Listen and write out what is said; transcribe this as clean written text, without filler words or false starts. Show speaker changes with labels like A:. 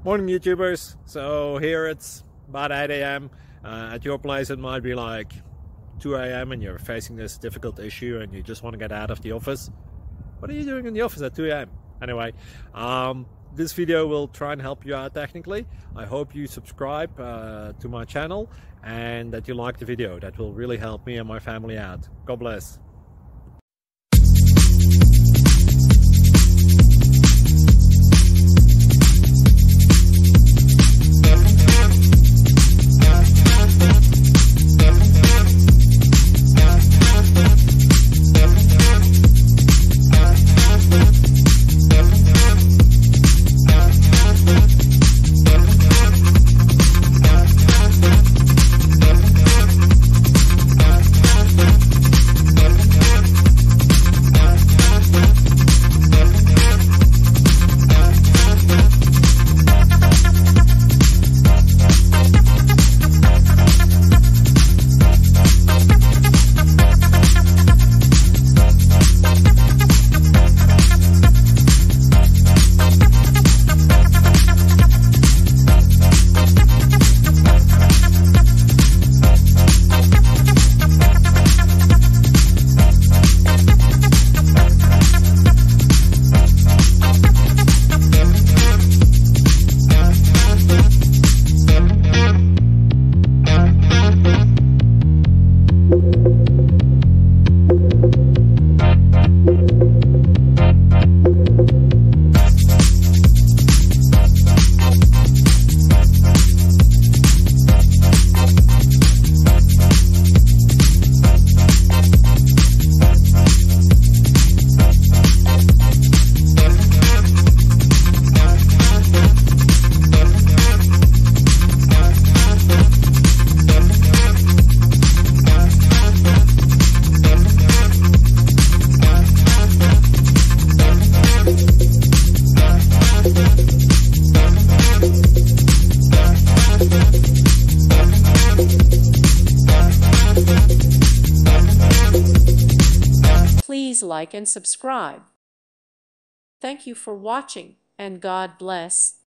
A: Morning YouTubers. So here it's about 8 a.m. At your place it might be like 2 a.m. and you're facing this difficult issue and you just want to get out of the office. What are you doing in the office at 2 a.m.? Anyway, this video will try and help you out technically. I hope you subscribe to my channel and that you like the video. That will really help me and my family out. God bless.
B: Please like and subscribe. Thank you for watching, and God bless.